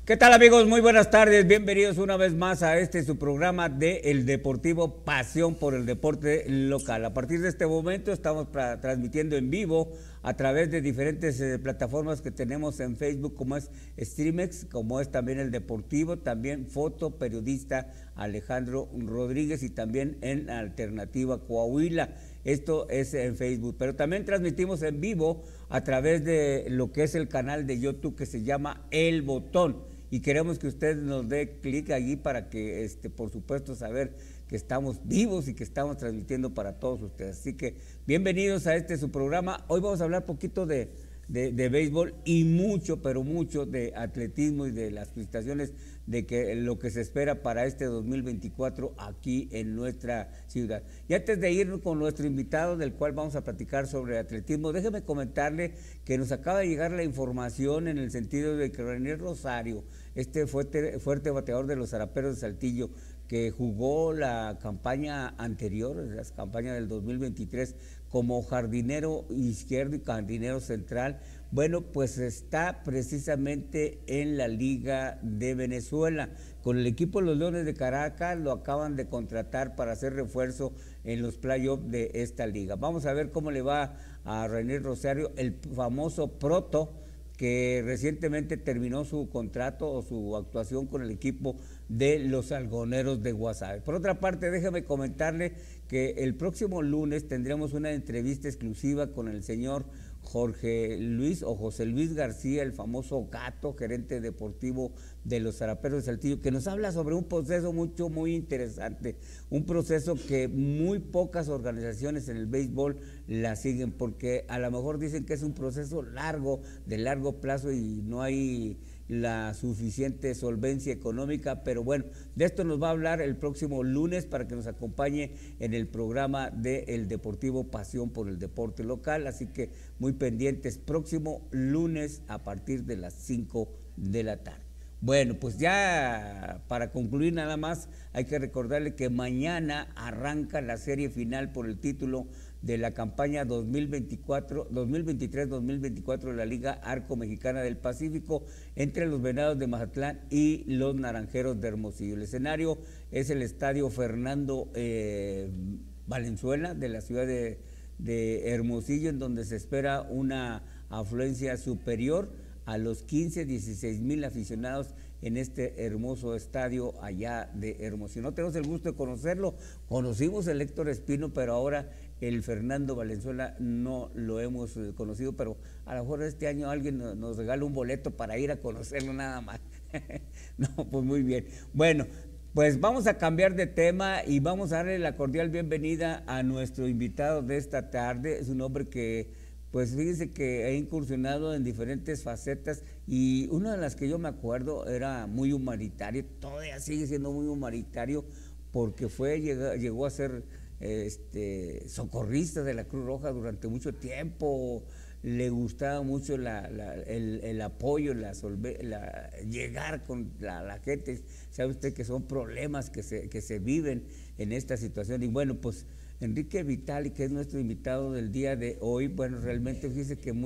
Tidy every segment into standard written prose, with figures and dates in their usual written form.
¿Qué tal, amigos? Muy buenas tardes, bienvenidos una vez más a su programa de El Deportivo, pasión por el deporte local. A partir de este momento estamos transmitiendo en vivo a través de diferentes plataformas que tenemos en Facebook, como es Streamex, como es también El Deportivo, también Foto Periodista Alejandro Rodríguez y también en Alternativa Coahuila. Esto es en Facebook, pero también transmitimos en vivo a través de lo que es el canal de YouTube que se llama El Botón. Y queremos que usted nos dé clic allí para que, por supuesto, saber que estamos vivos y que estamos transmitiendo para todos ustedes. Así que bienvenidos a su programa. Hoy vamos a hablar poquito de béisbol y mucho, pero mucho de atletismo y de las felicitaciones de que lo que se espera para 2024 aquí en nuestra ciudad. Y antes de ir con nuestro invitado, del cual vamos a platicar sobre atletismo, déjeme comentarle que nos acaba de llegar la información en el sentido de que René Rosario, fuerte bateador de los Zaraperos de Saltillo, que jugó la campaña anterior, la campaña del 2023, como jardinero izquierdo y jardinero central, bueno, pues está precisamente en la Liga de Venezuela. Con el equipo de los Leones de Caracas lo acaban de contratar para hacer refuerzo en los playoffs de esta liga. Vamos a ver cómo le va a René Rosario, el famoso Proto, que recientemente terminó su contrato o su actuación con el equipo de los Algoneros de Guasave. Por otra parte, déjame comentarle que el próximo lunes tendremos una entrevista exclusiva con el señor Jorge Luis o José Luis García, el famoso Gato, gerente deportivo de los Zaraperos de Saltillo, que nos habla sobre un proceso muy interesante, un proceso que muy pocas organizaciones en el béisbol la siguen, porque a lo mejor dicen que es un proceso largo, de largo plazo y no hay la suficiente solvencia económica, pero bueno, de esto nos va a hablar el próximo lunes para que nos acompañe en el programa de El Deportivo, pasión por el deporte local, así que muy pendientes, próximo lunes a partir de las 5 de la tarde. Bueno, pues ya para concluir nada más, hay que recordarle que mañana arranca la serie final por el título de la campaña 2023-2024 de la Liga Arco Mexicana del Pacífico entre los Venados de Mazatlán y los Naranjeros de Hermosillo. El escenario es el estadio Fernando Valenzuela de la ciudad de Hermosillo, en donde se espera una afluencia superior a los 16 mil aficionados en este hermoso estadio allá de Hermosillo. No tenemos el gusto de conocerlo, conocimos el Héctor Espino, pero ahora el Fernando Valenzuela no lo hemos conocido, pero a lo mejor este año alguien nos regala un boleto para ir a conocerlo nada más. No, pues muy bien. Bueno, pues vamos a cambiar de tema y vamos a darle la cordial bienvenida a nuestro invitado de esta tarde. Es un hombre que, pues fíjense que ha incursionado en diferentes facetas y una de las que yo me acuerdo era muy humanitario, todavía sigue siendo muy humanitario porque llegó a ser socorrista de la Cruz Roja durante mucho tiempo. Le gustaba mucho el apoyo, llegar con la gente. Sabe usted que son problemas que se viven en esta situación. Y bueno, pues Enrique Vitali, que es nuestro invitado del día de hoy, bueno, realmente fíjese que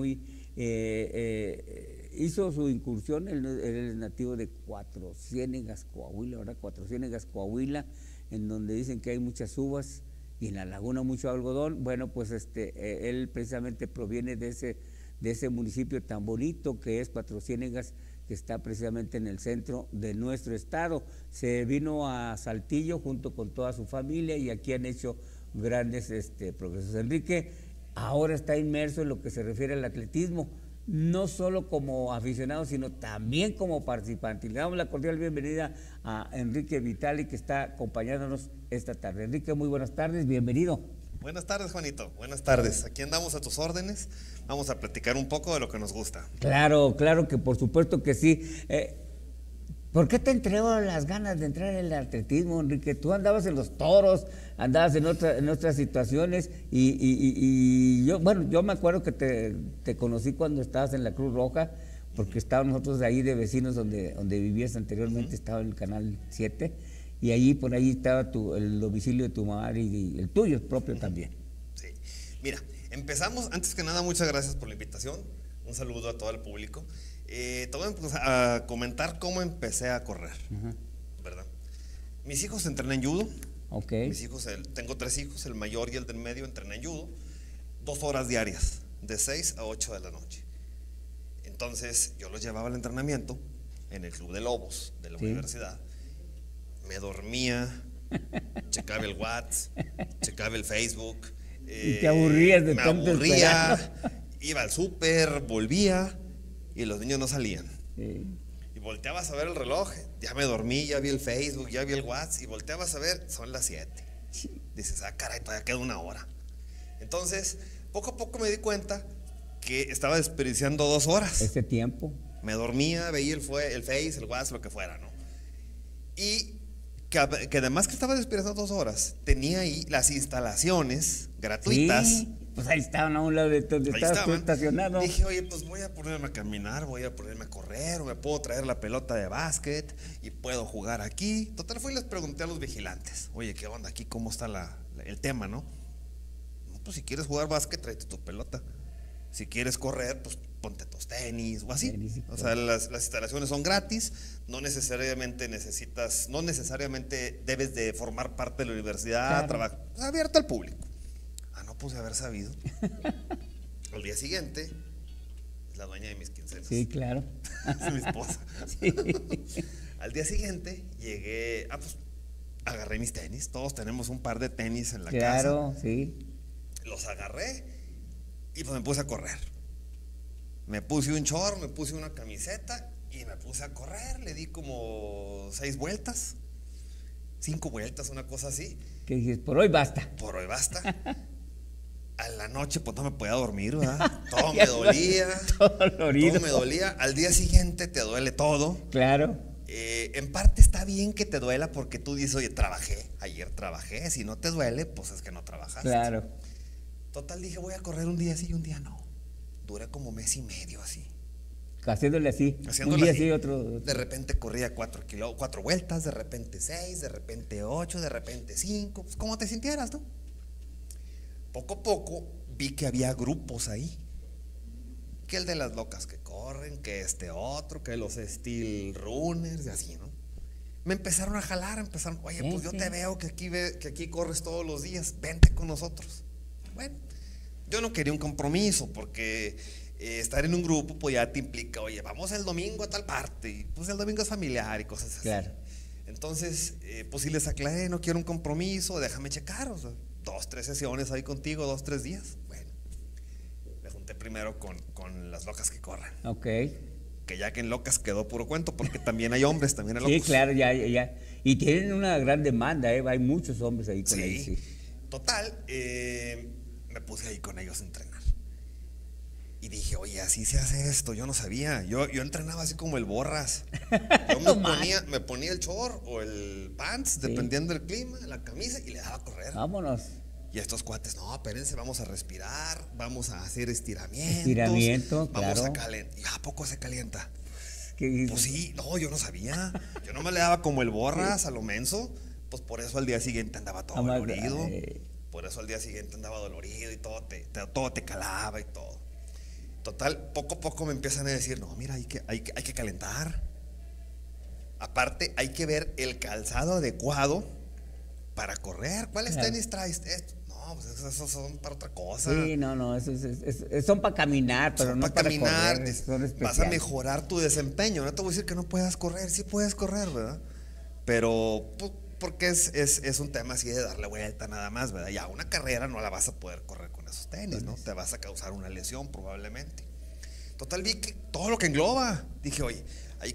hizo su incursión. Él es nativo de Cuatro Ciénegas, Coahuila, ¿verdad? Cuatro Ciénegas, Coahuila, en donde dicen que hay muchas uvas y en la laguna mucho algodón. Bueno, pues él precisamente proviene de ese municipio tan bonito que es Cuatro Ciénegas, que está precisamente en el centro de nuestro estado. Se vino a Saltillo junto con toda su familia y aquí han hecho grandes progresos. Enrique ahora está inmerso en lo que se refiere al atletismo, no solo como aficionado, sino también como participante. Le damos la cordial bienvenida a Enrique Vitali, que está acompañándonos esta tarde. Enrique, muy buenas tardes, bienvenido. Buenas tardes, Juanito, buenas tardes. Aquí andamos a tus órdenes, vamos a platicar un poco de lo que nos gusta. Claro que por supuesto que sí. ¿Por qué te entregó las ganas de entrar en el atletismo, Enrique? Tú andabas en los toros, andabas en otras situaciones y yo me acuerdo que te conocí cuando estabas en la Cruz Roja, porque estábamos nosotros ahí de vecinos donde vivías anteriormente, estaba en el Canal 7, y allí por ahí estaba el domicilio de tu madre y el tuyo propio también. Sí, mira, empezamos, antes que nada, muchas gracias por la invitación, un saludo a todo el público. Te voy a comentar cómo empecé a correr, Ajá. ¿verdad? Mis hijos entrenan judo. Ok. Mis hijos, tengo 3 hijos, el mayor y el del medio entrenan judo, 2 horas diarias, de 6 a 8 de la noche. Entonces yo los llevaba al entrenamiento en el Club de Lobos de la universidad. Me dormía, checaba el WhatsApp, checaba el Facebook. Y te aburrías de me tanto aburría, esperar. iba al súper, volvía y los niños no salían. Sí. Y volteabas a ver el reloj, ya me dormí, ya vi el Facebook, ya vi el WhatsApp, y volteabas a ver, son las 7. Dices, ah, caray, todavía queda 1 hora. Entonces, poco a poco me di cuenta que estaba desperdiciando 2 horas. Ese tiempo. Me dormía, veía el Face, el WhatsApp, lo que fuera, ¿no? Y que además que estaba desperdiciando 2 horas, tenía ahí las instalaciones gratuitas. Sí, pues ahí estaban a un lado de donde Ahí estabas tú estaban. estacionado. Dije, oye, pues voy a ponerme a caminar, voy a ponerme a correr, o me puedo traer la pelota de básquet y puedo jugar aquí. Total, fui y les pregunté a los vigilantes, oye, ¿qué onda aquí? ¿Cómo está el tema, no? No, pues si quieres jugar básquet, tráete tu pelota. Si quieres correr, pues ponte tus tenis o así. Tenis y O sea, las instalaciones son gratis, no necesariamente debes de formar parte de la universidad, Claro. es abierta al público. Ah, no, pues de haber sabido. Al día siguiente, es la dueña de mis quincenas. Sí, claro. Es mi esposa. Sí. Al día siguiente llegué, pues agarré mis tenis. Todos tenemos un par de tenis en la casa. Claro, sí. Los agarré y pues me puse a correr. Me puse un short, me puse una camiseta y me puse a correr. Le di como 6 vueltas, 5 vueltas, una cosa así. Que dices, por hoy basta. Por hoy basta. A la noche pues no me podía dormir, ¿verdad? Todo me dolía. Todo dolorido. Todo me dolía. Al día siguiente te duele todo. Claro. En parte está bien que te duela porque tú dices, oye, ayer trabajé. Si no te duele, pues es que no trabajaste. Claro. Total, dije, voy a correr un día sí y un día no. Duré como mes y medio así. Haciéndole así. Haciéndole un día así. sí, otro. De repente corría 4 vueltas, de repente 6, de repente 8, de repente 5. Pues como te sintieras, ¿no? Poco a poco vi que había grupos ahí. Que el de las locas que corren, que este otro, que los steel runners y así, ¿no? Me empezaron a jalar, oye, pues yo te veo que aquí corres todos los días, vente con nosotros. Bueno, yo no quería un compromiso porque estar en un grupo pues ya te implica, oye, vamos el domingo a tal parte, y pues el domingo es familiar y cosas así. Claro. Entonces, pues si les aclaré, no quiero un compromiso, déjame checar, o sea, 2, 3 sesiones ahí contigo, 2, 3 días. Bueno, me junté primero con las locas que corren. Ok. Que ya que en locas quedó puro cuento, porque también hay hombres, también hay locos. Sí, claro, ya. Y tienen una gran demanda, ¿eh? Hay muchos hombres ahí con ellos. Sí. Total, me puse ahí con ellos a entrenar. Y dije, oye, así se hace esto, yo no sabía. Yo entrenaba así como el Borras. Yo me ponía el short o el pants, dependiendo del clima, la camisa, y le daba a correr. Vámonos. Y a estos cuates, no, espérense, vamos a respirar, vamos a hacer estiramientos. Estiramiento, vamos claro. a calentar. ¿Y a poco se calienta? ¿Qué dices? Pues sí, no, yo no sabía. Yo no me le daba como el Borras a lo menso. Pues por eso al día siguiente andaba todo dolorido. Por eso al día siguiente andaba dolorido y todo te calaba y todo. Total, poco a poco me empiezan a decir, no, mira, hay que calentar. Aparte, hay que ver el calzado adecuado para correr. ¿Cuáles tenis traes? No, pues esos son para otra cosa. Sí, no, son para caminar, pero no para caminar. correr. Son vas especiales. a mejorar tu desempeño. No te voy a decir que no puedas correr, sí puedes correr, ¿verdad? Pero pues, porque es un tema así de darle vuelta nada más, ¿verdad? Ya una carrera no la vas a poder correr con esos tenis, ¿no? Te vas a causar una lesión probablemente. Total, vi que todo lo que engloba. Dije, oye, hay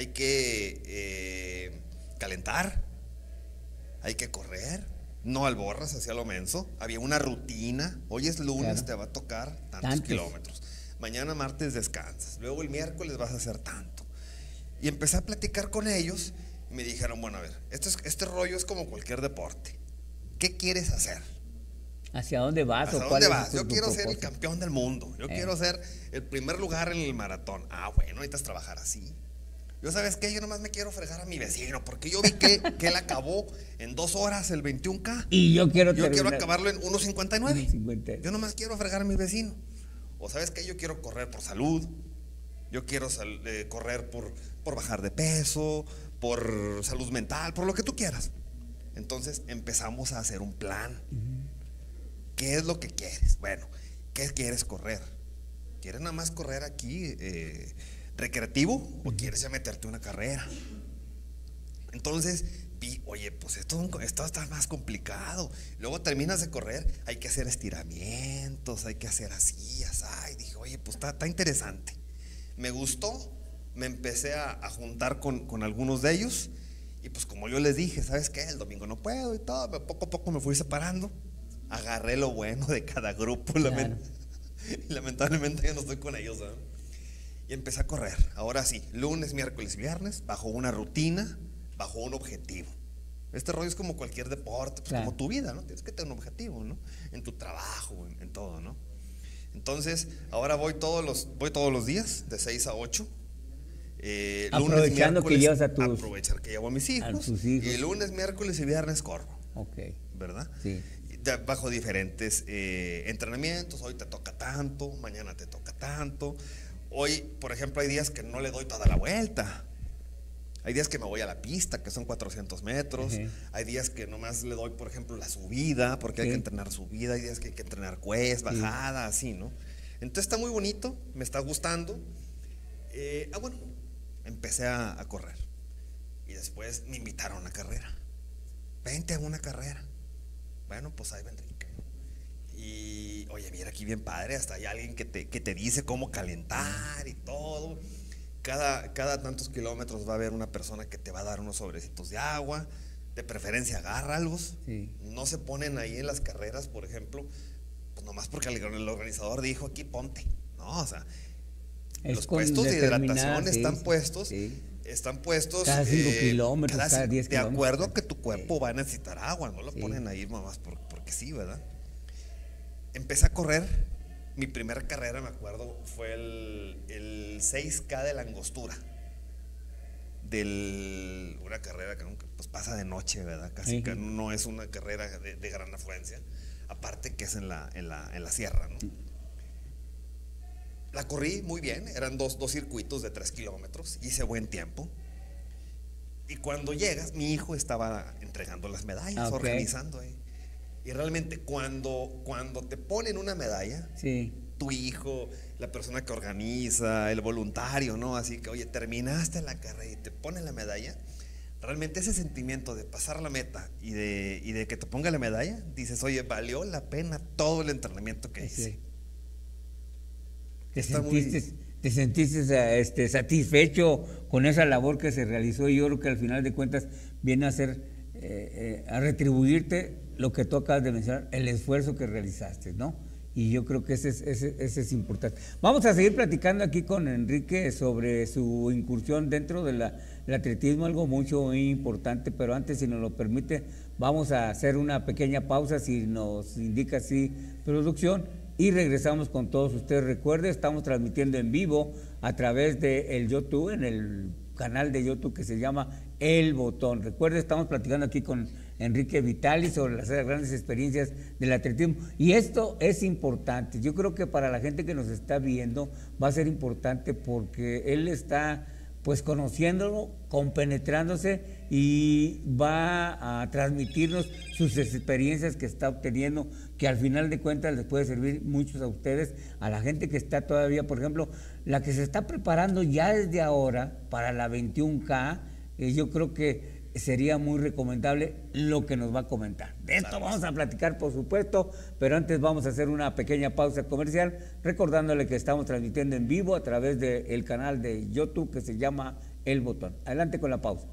que calentar, hay que correr, no al Borras, hacia lo menso. Había una rutina. Hoy es lunes, claro, te va a tocar tantos kilómetros. Mañana martes descansas. Luego el miércoles vas a hacer tanto. Y empecé a platicar con ellos. Me dijeron, bueno, a ver, este rollo es como cualquier deporte. ¿Qué quieres hacer? ¿Hacia dónde vas? ¿Hacia dónde vas? Yo quiero ser el campeón del mundo. Yo quiero ser el primer lugar en el maratón. Ah, bueno, necesitas trabajar así. Yo, ¿sabes qué? Yo nomás me quiero fregar a mi vecino, porque yo vi que él acabó en 2 horas el 21K. Y yo quiero acabarlo en 1:59. Yo nomás quiero fregar a mi vecino. O, ¿sabes qué? Yo quiero correr por salud. yo quiero correr por bajar de peso, por salud mental, por lo que tú quieras. Entonces empezamos a hacer un plan. ¿Qué es lo que quieres? Bueno, ¿qué quieres correr? ¿Quieres nada más correr aquí recreativo o quieres ya meterte una carrera? Entonces vi, oye, pues esto está más complicado. Luego terminas de correr, hay que hacer estiramientos, hay que hacer así, así. Y dije, oye, pues está interesante. Me gustó, me empecé a juntar con algunos de ellos. Y pues como yo les dije, ¿sabes qué? El domingo no puedo y todo. Poco a poco me fui separando. Agarré lo bueno de cada grupo. Claro. Lamentablemente yo no estoy con ellos, ¿sabes? Y empecé a correr. Ahora sí, lunes, miércoles y viernes, bajo una rutina, bajo un objetivo. Este rollo es como cualquier deporte, pues claro, como tu vida, ¿no? Tienes que tener un objetivo, ¿no? En tu trabajo, en todo, ¿no? Entonces, ahora voy todos los días, de 6 a 8. Aprovechando que llevas aprovechar que llevo a mis hijos. Y lunes, miércoles y viernes corro. Ok. ¿Verdad? Sí. Bajo diferentes entrenamientos. Hoy te toca tanto, mañana te toca tanto. Hoy, por ejemplo, hay días que no le doy toda la vuelta. Hay días que me voy a la pista, que son 400 metros. Hay días que nomás le doy, por ejemplo, la subida, porque hay que entrenar subida. Hay días que hay que entrenar quest, bajada, así, ¿no? Entonces está muy bonito, me está gustando. Bueno, empecé a correr. Y después me invitaron a una carrera. Vente a una carrera. Bueno, pues ahí vendré. Y oye, mira aquí bien padre, hasta hay alguien que te dice cómo calentar y todo. Cada tantos kilómetros va a haber una persona que te va a dar unos sobrecitos de agua. De preferencia agárralos. No se ponen ahí en las carreras, por ejemplo, pues nomás porque el organizador dijo aquí ponte. No, o sea, los puestos de hidratación están puestos. Están puestos cada 5 kilómetros, cada 10 kilómetros. De acuerdo que tu cuerpo va a necesitar agua, no lo ponen ahí nomás porque sí, ¿verdad? Empecé a correr, mi primera carrera, me acuerdo, fue el 6K de la Angostura. Una carrera que pues pasa de noche, ¿verdad? Casi que no es una carrera de gran afluencia, aparte que es en la sierra, ¿no? La corrí muy bien, eran dos circuitos de 3 kilómetros, hice buen tiempo. Y cuando llegas, mi hijo estaba entregando las medallas, organizando ahí. Y realmente cuando te ponen una medalla, tu hijo, la persona que organiza, el voluntario, ¿no? Así que, oye, terminaste la carrera y te ponen la medalla, realmente ese sentimiento de pasar la meta y de que te ponga la medalla, dices, oye, valió la pena todo el entrenamiento que hice. ¿Te sentiste satisfecho con esa labor que se realizó? Y yo creo que al final de cuentas viene a ser a retribuirte lo que tú acabas de mencionar, el esfuerzo que realizaste, ¿no? Y yo creo que ese es importante. Vamos a seguir platicando aquí con Enrique sobre su incursión dentro del atletismo, algo muy importante, pero antes, si nos lo permite, vamos a hacer una pequeña pausa, si nos indica así producción, y regresamos con todos ustedes. Recuerde, estamos transmitiendo en vivo a través de el YouTube, en el canal de YouTube que se llama El Botón. Recuerde, estamos platicando aquí con Enrique Vitali sobre las grandes experiencias del atletismo, y esto es importante. Yo creo que para la gente que nos está viendo va a ser importante porque él está pues conociéndolo, compenetrándose, y va a transmitirnos sus experiencias que está obteniendo, que al final de cuentas les puede servir muchos a ustedes, a la gente que está todavía, por ejemplo, la que se está preparando ya desde ahora para la 21K. Yo creo que sería muy recomendable lo que nos va a comentar. De esto vamos a platicar, por supuesto, pero antes vamos a hacer una pequeña pausa comercial, recordándole que estamos transmitiendo en vivo a través del canal de YouTube que se llama El Botón. Adelante con la pausa.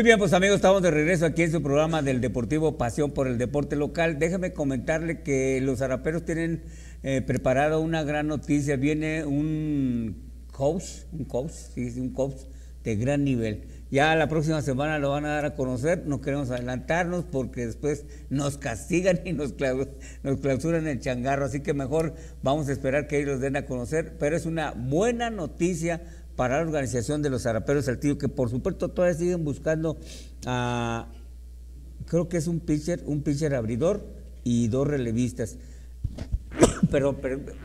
Muy bien, pues amigos, estamos de regreso aquí en su programa del Deportivo Pasión por el Deporte Local. Déjame comentarle que los zaraperos tienen preparado una gran noticia. Viene un coach de gran nivel. Ya la próxima semana lo van a dar a conocer. No queremos adelantarnos porque después nos castigan y nos clausuran el changarro. Así que mejor vamos a esperar que ellos los den a conocer. Pero es una buena noticia para la organización de los Zaraperos Saltillo, que por supuesto todavía siguen buscando creo que es un pitcher abridor y 2 relevistas. pero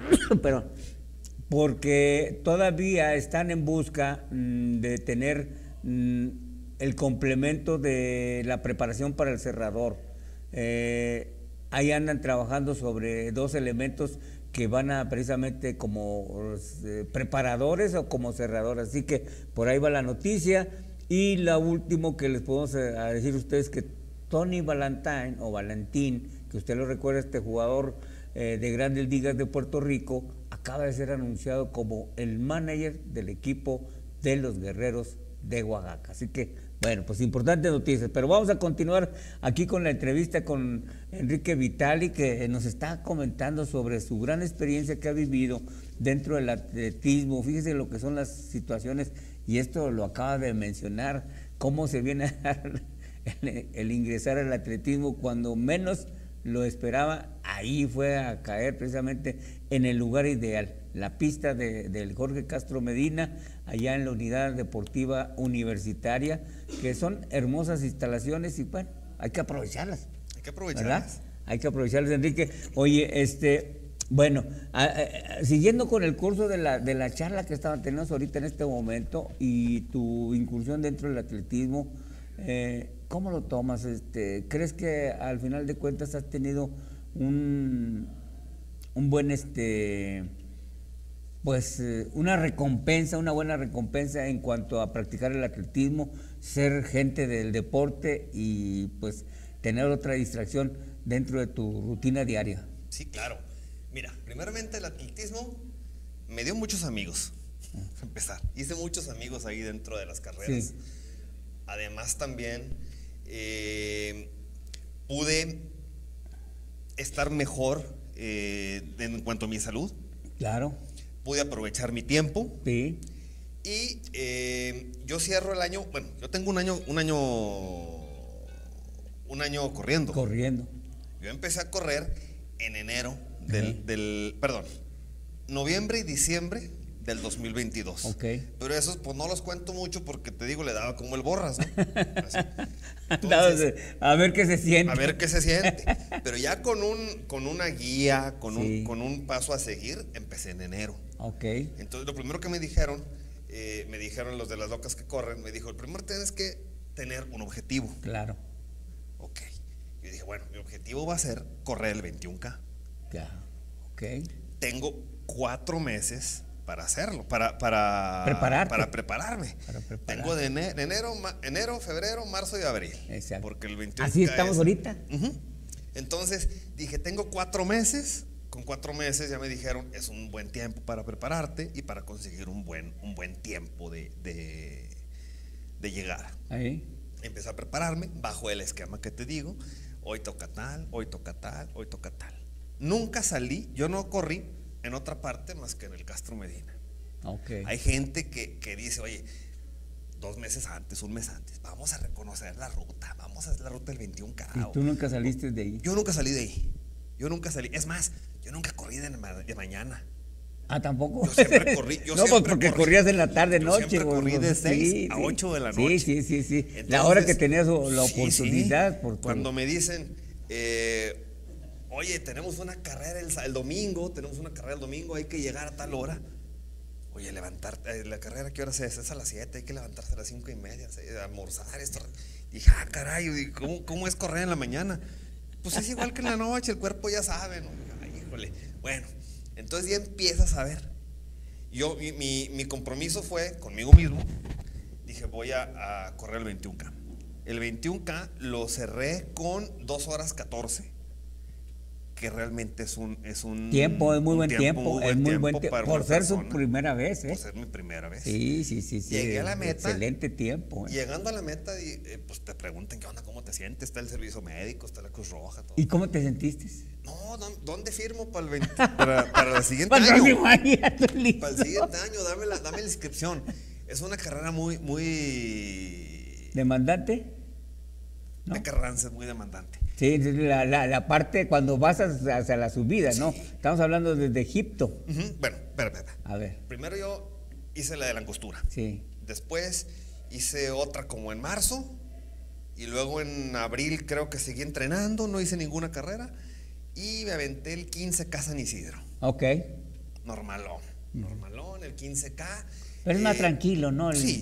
porque todavía están en busca de tener el complemento de la preparación para el cerrador. Ahí andan trabajando sobre 2 elementos que van a precisamente como preparadores o como cerradores. Así que por ahí va la noticia. Y lo último que les podemos decir a ustedes, que Tony Valentín, que usted lo recuerda, este jugador de Grandes Ligas de Puerto Rico, acaba de ser anunciado como el manager del equipo de los Guerreros de Oaxaca. Así que, bueno, pues importantes noticias. Pero vamos a continuar aquí con la entrevista con Enrique Vitali, que nos está comentando sobre su gran experiencia que ha vivido dentro del atletismo. Fíjese lo que son las situaciones, y esto lo acaba de mencionar, cómo se viene a dar el ingresar al atletismo cuando menos lo esperaba. Ahí fue a caer precisamente en el lugar ideal, la pista del Jorge Castro Medina, allá en la Unidad Deportiva Universitaria, que son hermosas instalaciones y bueno, hay que aprovecharlas. Hay que aprovecharlas. ¿Verdad? Hay que aprovecharlas, Enrique. Oye, bueno, siguiendo con el curso de la charla que estaban teniendo ahorita en este momento y tu incursión dentro del atletismo, ¿cómo lo tomas? ¿Crees que al final de cuentas has tenido un buen una recompensa, una buena recompensa en cuanto a practicar el atletismo, ser gente del deporte y pues tener otra distracción dentro de tu rutina diaria? Sí, claro. Mira, primeramente el atletismo me dio muchos amigos, para empezar. Hice muchos amigos ahí dentro de las carreras. Sí. Además también pude estar mejor en cuanto a mi salud. Claro. Pude aprovechar mi tiempo. Sí. Y yo cierro el año, bueno, yo tengo un año corriendo. Yo empecé a correr en enero noviembre y diciembre del 2022. Okay. Pero esos pues no los cuento mucho porque te digo, le daba como el borras, ¿no? Entonces, a ver qué se siente. A ver qué se siente. Pero ya con una guía, con un paso a seguir, empecé en enero. Okay. Entonces lo primero que me dijeron los de las locas que corren, me dijo, el primero tienes que tener un objetivo. Claro. Ok. Yo dije, bueno, mi objetivo va a ser correr el 21K. Ya. Ok. Tengo 4 meses para hacerlo, para prepararme. Tengo de enero, febrero, marzo y abril. Exacto. Porque el 21K así estamos ahorita. Entonces dije, tengo 4 meses. Con 4 meses ya me dijeron, es un buen tiempo para prepararte y para conseguir un buen tiempo de llegada. Ahí. Empecé a prepararme bajo el esquema que te digo. Hoy toca tal, hoy toca tal, hoy toca tal. Nunca salí, yo no corrí en otra parte más que en el Castro Medina. Okay. Hay gente que dice, oye, 2 meses antes, 1 mes antes, vamos a reconocer la ruta, vamos a hacer la ruta del 21K. ¿Y tú nunca saliste de ahí? Yo nunca salí de ahí. Es más, yo nunca corrí de mañana. Ah, ¿tampoco? Yo siempre corrí. Porque corrías en la tarde, noche. Yo siempre corrí de 6 a 8 de la noche. Sí. Entonces, la hora que tenías la oportunidad. Sí. Cuando me dicen, oye, tenemos una carrera el domingo, hay que llegar a tal hora. Oye, levantarte, la carrera, ¿qué hora es a las 7, hay que levantarse a las 5:30, almorzar esto. Dije, caray, ¿cómo es correr en la mañana? Pues es igual que en la noche, el cuerpo ya sabe, ¿no? Ay, híjole. Bueno, entonces ya empiezas a ver. Yo, mi compromiso fue conmigo mismo. Dije, voy a correr el 21K. El 21K lo cerré con 2 horas 14, que realmente es un tiempo, es muy buen tiempo, es muy buen tiempo, para por una ser persona, su primera vez, por ser mi primera vez. Sí. Llegué a la meta. Excelente tiempo. Llegando a la meta, pues te preguntan qué onda, cómo te sientes, está el servicio médico, está la Cruz Roja, todo. ¿Y cómo te sentiste? No, ¿dónde firmo para el para el siguiente año? Para el siguiente año, dame la inscripción. Es una carrera muy ¿demandante? ¿No? La carrera es muy demandante. Sí, la parte cuando vas hacia la subida, sí. ¿No? Estamos hablando desde Egipto. Bueno, espera. A ver. Primero yo hice la de la angostura. Sí. Después hice otra como en marzo. Y luego en abril creo que seguí entrenando, no hice ninguna carrera. Y me aventé el 15K San Isidro. Ok. Normalón, el 15K. Pero es más tranquilo, ¿no? Sí.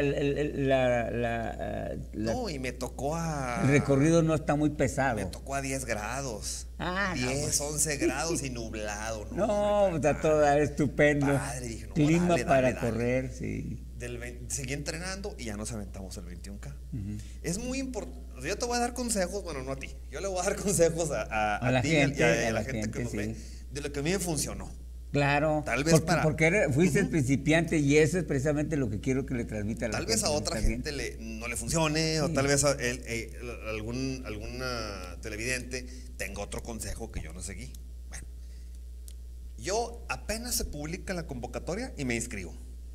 No, y me tocó el recorrido no está muy pesado. Me tocó a 10 grados. 11 grados y nublado. No, está todo estupendo. Padre, dije, no, clima dale, para correr, sí. Seguí entrenando y ya nos aventamos el 21K. Es muy importante. Yo te voy a dar consejos, bueno, no a ti. Yo le voy a dar consejos a la ti gente, y a la gente que nos ve. De lo que a mí me funcionó. Claro, tal vez porque fuiste principiante y eso es precisamente lo que quiero que le transmita a la gente. Tal vez a otra gente no le funcione, o tal vez a alguna televidente tenga otro consejo que yo no seguí. Bueno, yo apenas se publica la convocatoria y me inscribo.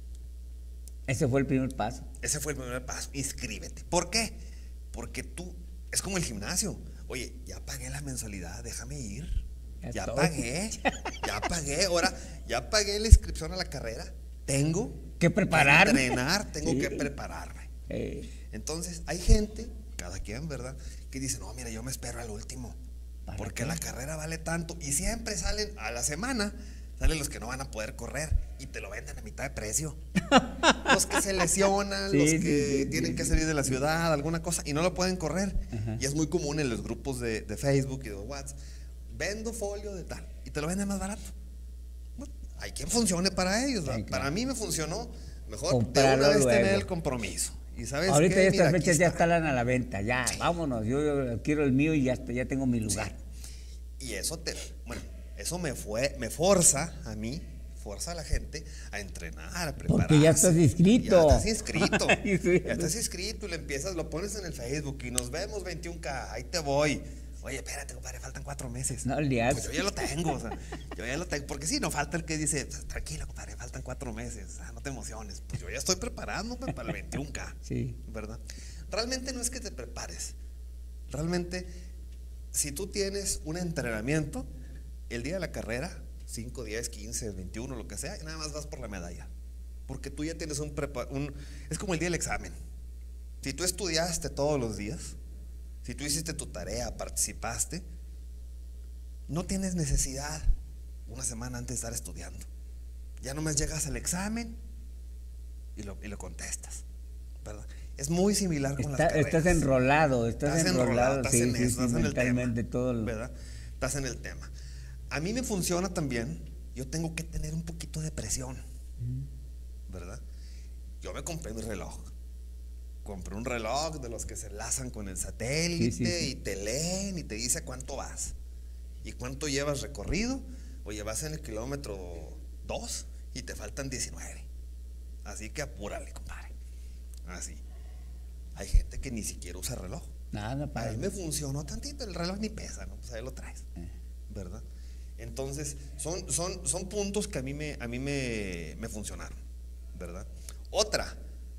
Ese fue el primer paso. Ese fue el primer paso, inscríbete. ¿Por qué? Porque es como el gimnasio. Oye, ya pagué la mensualidad, déjame ir. Ya pagué, ahora ya pagué la inscripción a la carrera. Tengo que prepararme, entrenar, tengo que prepararme. Entonces, hay gente, cada quien, ¿verdad?, que dice, no, mira, yo me espero al último, porque la carrera vale tanto. Y siempre salen a la semana, salen los que no van a poder correr y te lo venden a mitad de precio. Los que se lesionan, los que tienen que salir de la ciudad, alguna cosa, y no lo pueden correr. Y es muy común en los grupos de Facebook y de WhatsApp. Vendo folio de tal y te lo venden más barato. Bueno, hay quien funcione para ellos. Sí, claro. Para mí me funcionó mejor comprarlo de una vez tener el compromiso. Y sabes ahorita qué, estas fechas ya están a la venta, ya, sí. Vámonos, yo quiero el mío y ya tengo mi lugar. Sí. Y eso eso me forza a mí, forza a la gente a entrenar, a prepararse. Porque ya estás inscrito. Ya estás inscrito y lo pones en el Facebook y nos vemos 21K, ahí te voy. Oye, espérate, compadre, faltan 4 meses. No, pues yo ya lo tengo, porque sí, no falta el que dice, tranquilo, compadre, faltan 4 meses, no te emociones. Pues yo ya estoy preparándome para el 21K. Sí. ¿Verdad? Realmente no es que te prepares. Realmente, si tú tienes un entrenamiento, el día de la carrera, 5, 10, 15, 21, lo que sea, y nada más vas por la medalla. Porque tú ya tienes es como el día del examen. Si tú estudiaste todos los días, si tú hiciste tu tarea, participaste, no tienes necesidad una semana antes de estar estudiando. Ya nomás llegas al examen y lo contestas, ¿verdad? Es muy similar con las carreras. Estás enrolado, estás en el tema, todo ¿verdad? Estás en el tema. A mí me funciona también, yo tengo que tener un poquito de presión, ¿verdad? Yo me compré mi reloj. Compré un reloj de los que se enlazan con el satélite y te leen y te dice cuánto vas y cuánto llevas recorrido. Oye, vas en el kilómetro 2 y te faltan 19. Así que apúrale, compadre. Así. Hay gente que ni siquiera usa reloj. Nada, para a mí me funcionó tantito, el reloj ni pesa, ¿no? Pues ahí lo traes, ¿verdad? Entonces, son puntos que a mí me funcionaron, ¿verdad? Otra.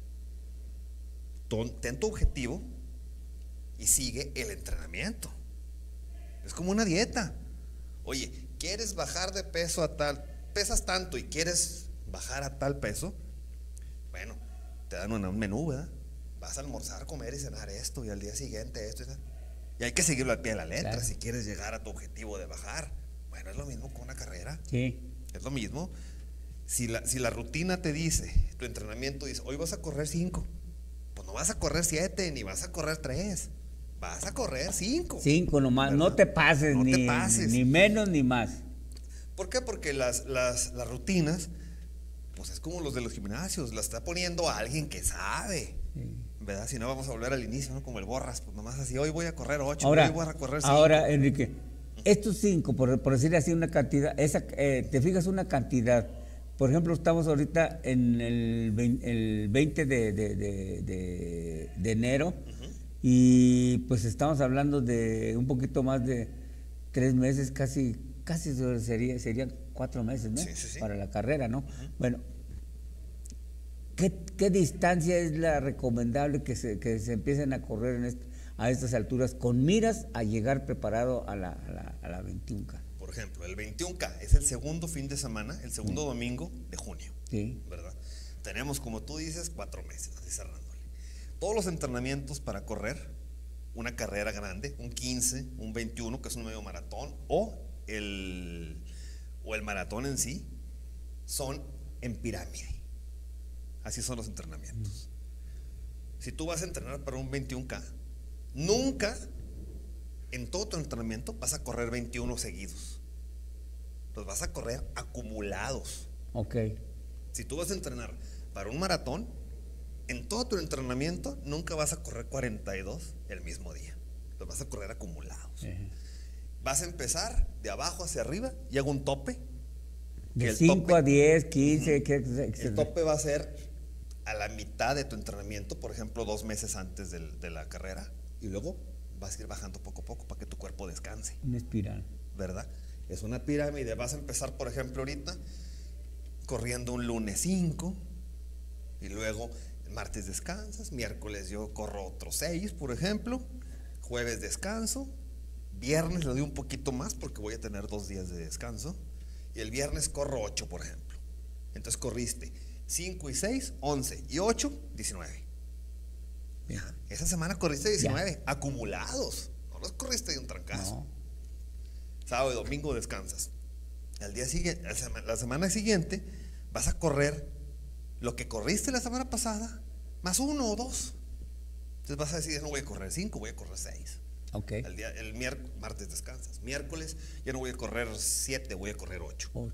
Ten tu objetivo y sigue el entrenamiento. Es como una dieta. Oye, ¿quieres bajar de peso a tal? Pesas tanto y quieres bajar a tal peso. Bueno, te dan un menú, ¿verdad? Vas a almorzar, comer y cenar esto y al día siguiente esto y tal. Y hay que seguirlo al pie de la letra, claro. Si quieres llegar a tu objetivo de bajar. Bueno, es lo mismo con una carrera. Sí. Es lo mismo. Si la rutina te dice, tu entrenamiento dice, hoy vas a correr 5. Pues no vas a correr 7, ni vas a correr 3. Vas a correr 5. 5 nomás, ¿verdad? No te pases, ni menos ni más. ¿Por qué? Porque las rutinas, pues es como los de los gimnasios, las está poniendo a alguien que sabe, ¿verdad? Si no, vamos a volver al inicio, ¿no? Como el Borras, pues nomás así, hoy voy a correr 8, hoy voy a correr 5. Ahora, Enrique, Estos 5, por decir así una cantidad, te fijas una cantidad. Por ejemplo, estamos ahorita en el 20 de enero y pues estamos hablando de un poquito más de 3 meses, casi serían 4 meses, ¿no? Sí. Para la carrera, ¿no? Bueno, ¿qué distancia es la recomendable que se empiecen a correr a estas alturas con miras a llegar preparado a la 21K? Por ejemplo, el 21K es el segundo fin de semana, el segundo domingo de junio, Sí. ¿verdad? Tenemos, como tú dices, 4 meses, así cerrándole. Todos los entrenamientos para correr una carrera grande, un 15, un 21, que es un medio maratón, o el maratón en sí, son en pirámide. Así son los entrenamientos. Si tú vas a entrenar para un 21K, nunca en todo tu entrenamiento vas a correr 21 seguidos. Los vas a correr acumulados. Ok. Si tú vas a entrenar para un maratón, en todo tu entrenamiento nunca vas a correr 42 el mismo día. Los vas a correr acumulados. Vas a empezar de abajo hacia arriba y hago un tope. De 5 a 10, 15. El tope va a ser a la mitad de tu entrenamiento, por ejemplo, 2 meses antes de la carrera. Y luego vas a ir bajando poco a poco para que tu cuerpo descanse. Una espiral. ¿Verdad? Es una pirámide. Vas a empezar, por ejemplo, ahorita corriendo un lunes 5 y luego el martes descansas, miércoles yo corro otros 6, por ejemplo, jueves descanso, viernes le doy un poquito más porque voy a tener 2 días de descanso y el viernes corro 8, por ejemplo. Entonces corriste 5 y 6, 11 y 8, 19. Bien. Esa semana corriste 19 acumulados, no los corriste de un trancazo. No. Sábado y domingo descansas. Al día siguiente, la semana siguiente vas a correr lo que corriste la semana pasada más 1 o 2. Entonces vas a decir, no voy a correr 5, voy a correr 6. Ok. El martes descansas. Miércoles ya no voy a correr 7, voy a correr 8. 8.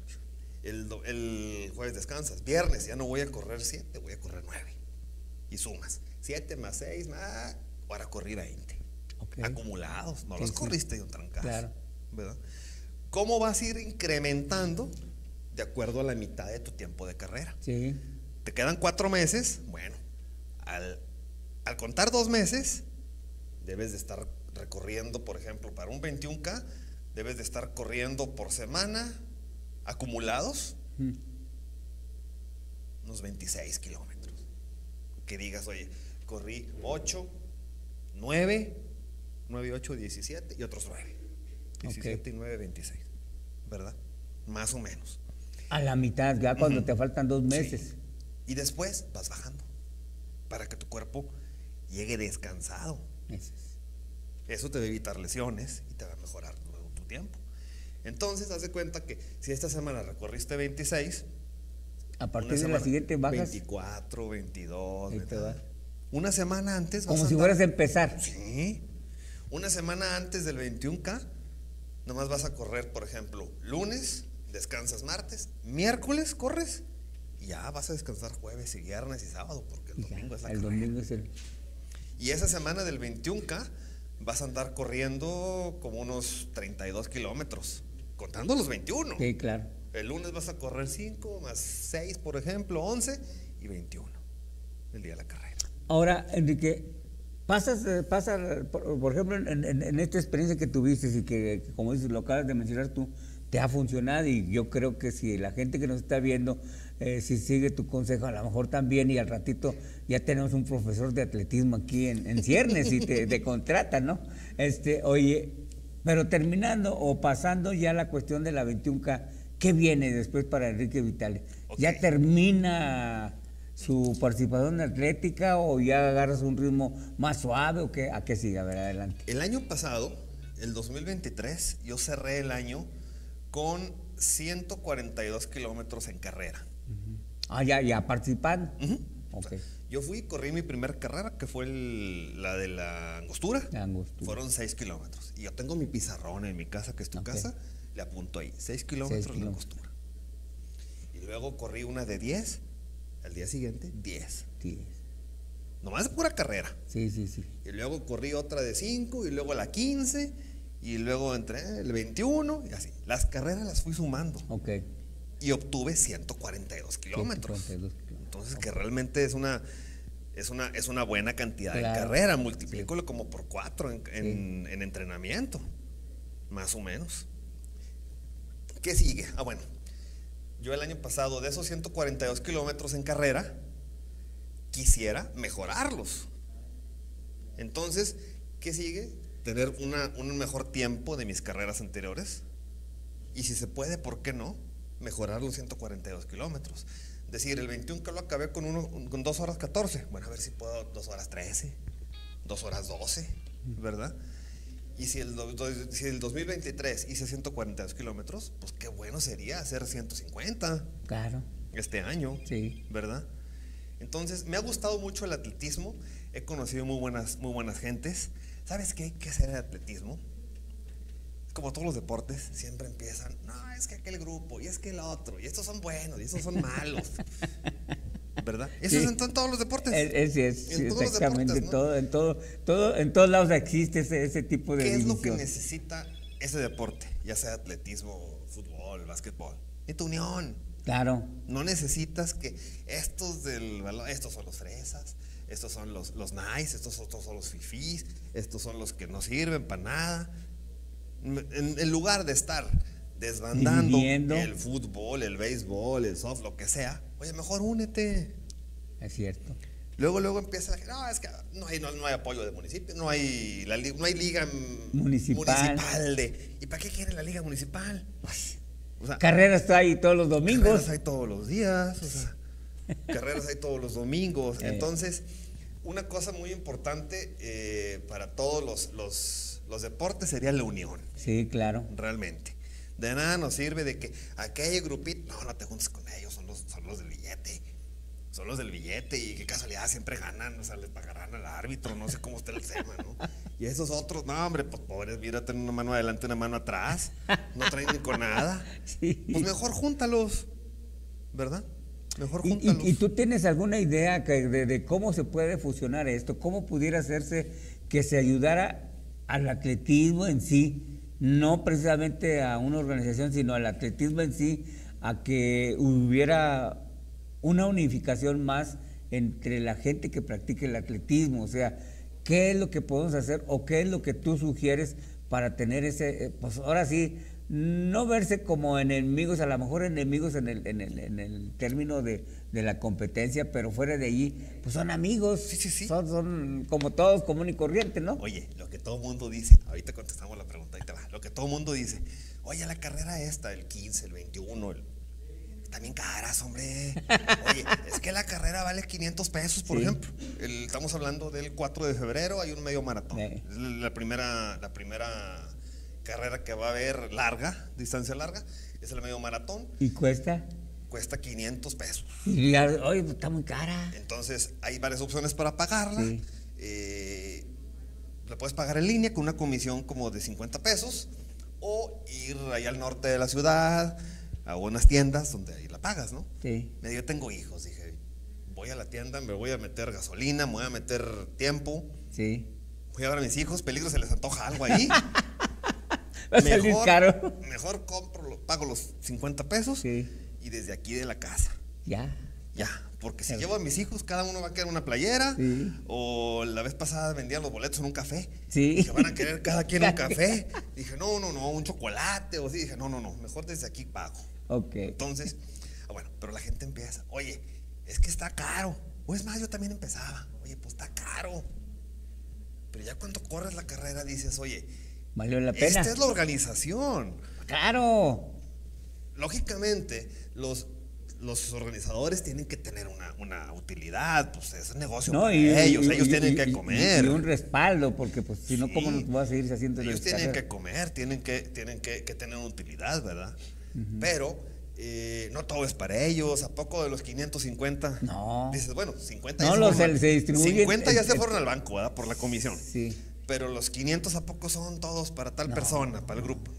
El jueves descansas. Viernes ya no voy a correr 7, voy a correr 9. Y sumas 7 más 6 más, ahora corrí 20. Okay. Acumulados, no los corriste de un trancazo. Claro. ¿Verdad? ¿Cómo vas a ir incrementando de acuerdo a la mitad de tu tiempo de carrera? Sí. Te quedan 4 meses. Bueno, al contar 2 meses, debes de estar recorriendo, por ejemplo, para un 21K, debes de estar corriendo por semana, acumulados, unos 26 kilómetros. Que digas, oye, corrí 8, 9 y 8, 17 y otros 9. 17 y 9, 26, ¿verdad? Más o menos. A la mitad, ya cuando te faltan 2 meses. Sí. Y después vas bajando para que tu cuerpo llegue descansado. Eso te va a evitar lesiones y te va a mejorar luego tu tiempo. Entonces, haz de cuenta que si esta semana recorriste 26, a partir de la siguiente bajas 24, 22, una semana antes vas como si fueras a empezar. Sí. Una semana antes del 21K, nomás vas a correr, por ejemplo, lunes, descansas martes, miércoles corres y ya vas a descansar jueves y viernes y sábado porque el domingo es la carrera. Domingo es Y esa semana del 21K vas a andar corriendo como unos 32 kilómetros, contando los 21. Sí, claro. El lunes vas a correr 5 más 6, por ejemplo, 11 y 21 el día de la carrera. Ahora, Enrique, pasa por ejemplo, en esta experiencia que tuviste y que, como dices, lo acabas de mencionar tú, te ha funcionado, y yo creo que si la gente que nos está viendo, si sigue tu consejo, a lo mejor también, y al ratito ya tenemos un profesor de atletismo aquí en ciernes y te contratan, ¿no? Oye, pero terminando o pasando ya la cuestión de la 21K, ¿qué viene después para Enrique Vitale? Okay. ¿Ya termina su participación atlética o ya agarras un ritmo más suave o qué? ¿A qué sigue? A ver, adelante. El año pasado, el 2023, yo cerré el año con 142 kilómetros en carrera. Ah, ya participando. Okay. O sea, yo corrí mi primer carrera, que fue la de la Angostura. Fueron 6 kilómetros. Y yo tengo mi pizarrón en mi casa, que es tu casa, le apunto ahí, 6 kilómetros la Angostura. Y luego corrí una de 10, al día siguiente 10. Nomás de pura carrera. Sí. Y luego corrí otra de 5 y luego la 15 y luego entré el 21 y así. Las carreras las fui sumando. Ok. Y obtuve 142 kilómetros. 142 kilómetros. Entonces, que realmente es una buena cantidad Claro. en carrera. Multiplícalo como por 4 Sí. en entrenamiento, más o menos. ¿Qué sigue? Bueno, yo el año pasado, de esos 142 kilómetros en carrera, quisiera mejorarlos. Entonces, ¿qué sigue? Tener un mejor tiempo de mis carreras anteriores. Y si se puede, ¿por qué no? Mejorar los 142 kilómetros. Decir, el 21 que lo acabé con 2 horas 14. Bueno, a ver si puedo 2 horas 13, 2 horas 12, ¿verdad? Y si el 2023 hice 142 kilómetros, pues qué bueno sería hacer 150 Claro. este año, Sí. ¿verdad? Entonces, me ha gustado mucho el atletismo. He conocido muy buenas gentes. ¿Sabes qué hay que hacer en atletismo? Como todos los deportes, siempre empiezan, no, es que aquel grupo, y es que el otro, y estos son buenos, y estos son malos, ¿verdad? Eso Sí. es en todos los deportes. Sí, En todos los exactamente, deportes, ¿no? en todos lados existe ese tipo de ¿Qué es lo que división. necesita ese deporte? Ya sea atletismo, fútbol, básquetbol. Necesita unión. Claro. No necesitas que estos son los fresas, estos son los nice, estos son los fifís, estos son los que no sirven para nada. En lugar de estar desbandando Dividiendo. el fútbol, el béisbol, el soft, lo que sea, oye, mejor únete. Es cierto. Luego empieza la gente, no, es que no hay apoyo de municipio, no hay liga Municipal. ¿Y para qué quieren la liga municipal? O sea, Carreras hay todos los domingos. carreras hay todos los días, o sea, carreras hay todos los domingos. Entonces, una cosa muy importante para todos los deportes sería la unión, Sí, claro. realmente. De nada nos sirve de que aquel grupito, no te juntes con ellos, son los del billete. Son los del billete y qué casualidad, siempre ganan, o sea, les pagarán al árbitro, no sé cómo está el tema, ¿no? Y esos otros, no, hombre, pues pobres, mira, tienen una mano adelante, una mano atrás, no traen ni con nada. Sí. Pues mejor júntalos, ¿verdad? Mejor ¿Y júntalos. tú tienes alguna idea de cómo se puede fusionar esto? ¿Cómo pudiera hacerse que se ayudara al atletismo en sí? No precisamente a una organización, sino al atletismo en sí, a que hubiera una unificación más entre la gente que practica el atletismo. O sea, ¿qué es lo que podemos hacer o qué es lo que tú sugieres para tener ese, pues ahora sí, no verse como enemigos, a lo mejor enemigos en el término de la competencia, pero fuera de allí, pues son amigos, Sí. Son como todos, común y corriente, ¿no? Oye, lo que todo mundo dice, ahorita contestamos la pregunta, ahí te va. Lo que todo mundo dice, oye, la carrera esta, el 15, el 21, están bien caras, hombre. Oye, es que la carrera vale 500 pesos, por Sí. ejemplo. Estamos hablando del 4 de febrero, hay un medio maratón. Sí. Es la primera carrera que va a haber larga, distancia larga, es el medio maratón. ¿Y cuesta? Cuesta 500 pesos. Y ya, oye, pues está muy cara. Entonces, hay varias opciones para pagarla. Sí. La puedes pagar en línea con una comisión como de 50 pesos o ir allá al norte de la ciudad a unas tiendas donde ahí la pagas, ¿no? Sí. Yo tengo hijos, dije, voy a la tienda, me voy a meter gasolina, me voy a meter tiempo, Sí. voy a ver a mis hijos, peligro se les antoja algo ahí. Va a salir caro. Mejor pago los 50 pesos Sí. y desde aquí de la casa. Ya. Ya, porque si Claro. llevo a mis hijos, cada uno va a querer una playera. Sí. O la vez pasada vendían los boletos en un café. Sí. Dije, van a querer cada quien un café. Dije, no, un chocolate. O sí, dije, no, mejor desde aquí pago. Ok. Entonces, bueno, pero la gente empieza, oye, es que está caro. O es más, yo también empezaba, oye, pues está caro. Pero ya cuando corres la carrera dices, oye, ¿Valió la pena? esta es la organización. ¡Claro! Lógicamente, los organizadores tienen que tener una utilidad, pues es un negocio para ellos tienen que comer. Y un respaldo, porque pues si no, ¿cómo nos va a seguir haciendo Ellos las tienen carreras? que comer, tienen que tener una utilidad, ¿verdad? Pero no todo es para ellos. ¿A poco de los 550? No. Dices, bueno, 50 No, se distribuyen 50 ya se fueron al banco, ¿verdad? Por la comisión. Sí. Pero los 500 ¿a poco son todos para tal No. persona, para el grupo? No.